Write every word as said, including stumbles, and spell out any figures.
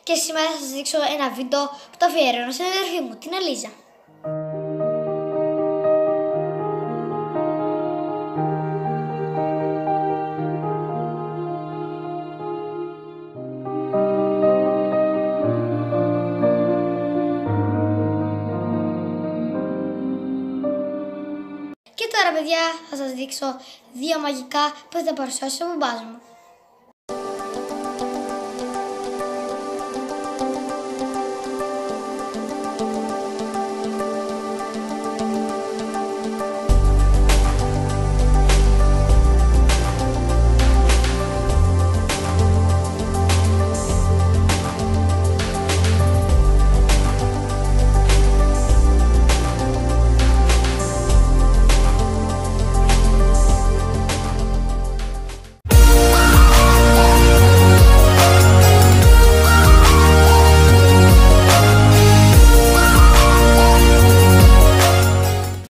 και σήμερα θα σας δείξω ένα βίντεο που το αφιερώνω στην αδερφή μου, την Ελίζα. Και τώρα, παιδιά, θα σας δείξω δύο μαγικά που θα τα παρουσιάσω ο μπαμπάς μου.